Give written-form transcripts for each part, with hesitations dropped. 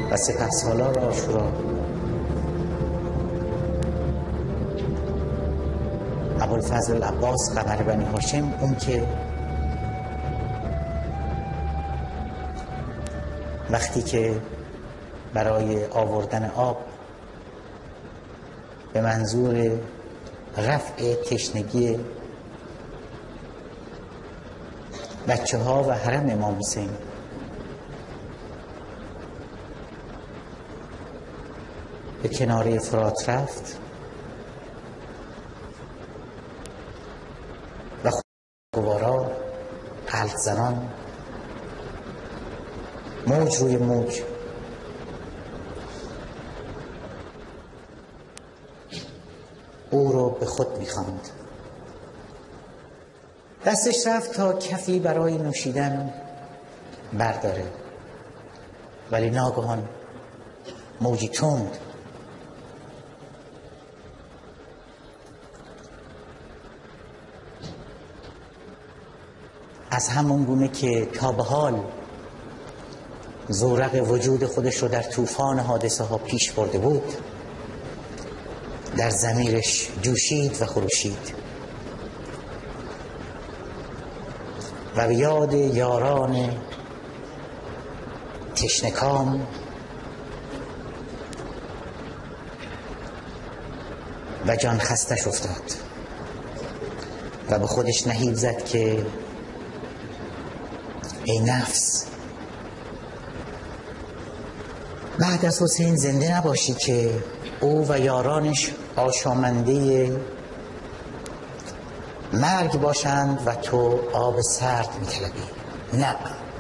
و سپهسالار عاشورا ابوالفضل العباس قمر بنی هاشم، اون که وقتی که برای آوردن آب به منظور رفع تشنگی بچه ها و حرم امام حسین به کناره فرات رفت و گوارا حلق زنان موج روی موج او رو به خود می‌خواند. دستش رفت تا کفی برای نوشیدن برداره، ولی ناگهان موجی تند از همون گونه که تا به حال زورق وجود خودش رو در طوفان حادثه ها پیش برده بود، در ضمیرش جوشید و خروشید و به یاد یاران تشنکام و جان خستش افتاد و به خودش نهیب زد که ای نفس، بعد از حسین زنده نباشی که او و یارانش آشامنده مرگ باشند و تو آب سرد می‌طلبی. نه،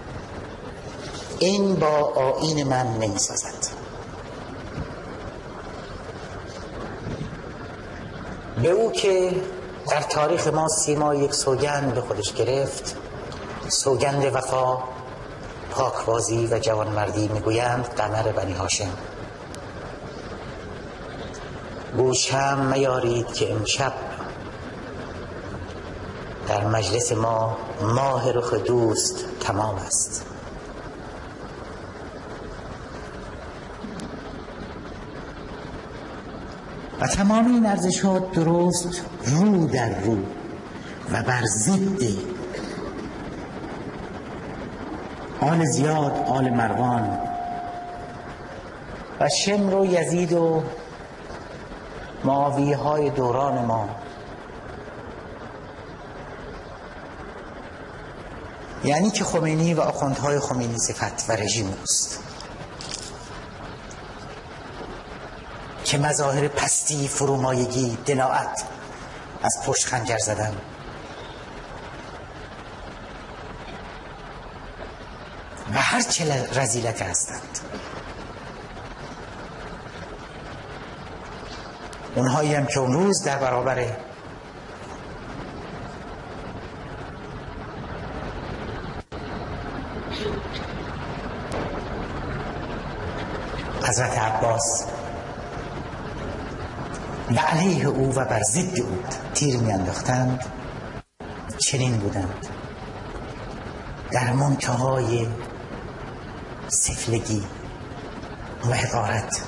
این با آیین من نمی‌سازد. به او که در تاریخ ما سیما یک سوگند به خودش گرفت، سوگند وفا، پاکبازی و جوانمردی، میگویند قمر بنی هاشم. گوش هم میارید که امشب در مجلس ما ماه رخ دوست تمام است. و تمام این ارزشات درست رو در رو و بر ضد آل زیاد، آل مروان و شمر و یزید و معاویه های دوران ما، یعنی که خمینی و آخوندهای خمینی صفت و رژیم است که مظاهر پستی، فرومایگی، دناعت از پشت خنجر زدن و هر چه رذیلت هستند. اونهایی هم که اون روز در برابر حضرت عباس و علیه او و بر ضد او تیر میانداختند، چنین بودند، در منتهای سفلگی و حقارت.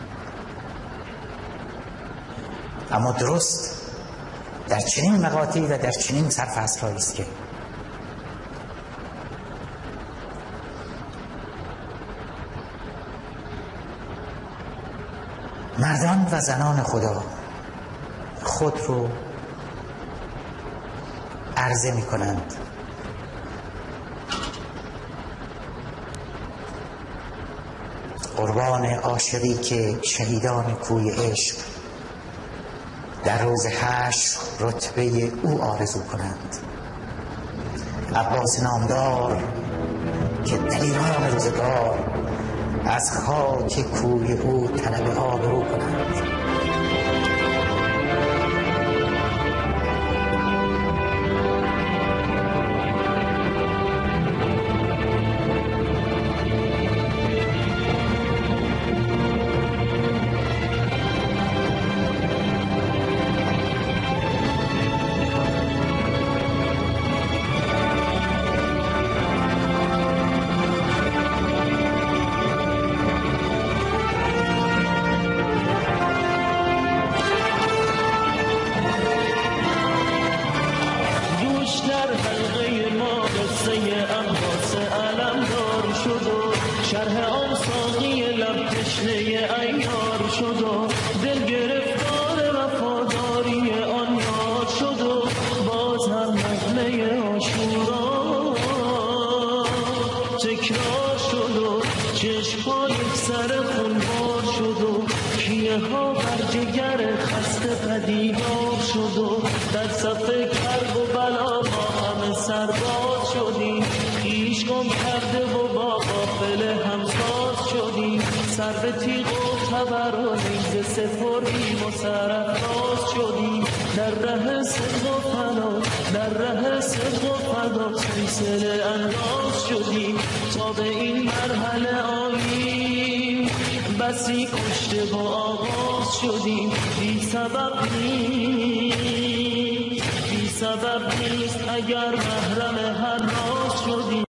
اما درست در چنین مقاطعی و در چنین سرفصل‌هایی است که مردان و زنان خدا خود رو عرضه می کنند قربان عاشقی که شهیدان کوی عشق در روز حشر رتبه او آرزو کنند. عباس نامدار که دلیران روزگار از خاک کوی او طلب آبرو کنند. سر به تیغ و تبر و نیزه سپردیم و سرافراز شدیم در ره صدق و فدا، در ره صدق و فدا سلسله انداز شدیم تا به این مرحله آییم. بسی کشته و آغاز شدیم بی سبب نیست، بی سبب نیست اگر محرم هر راز شدیم.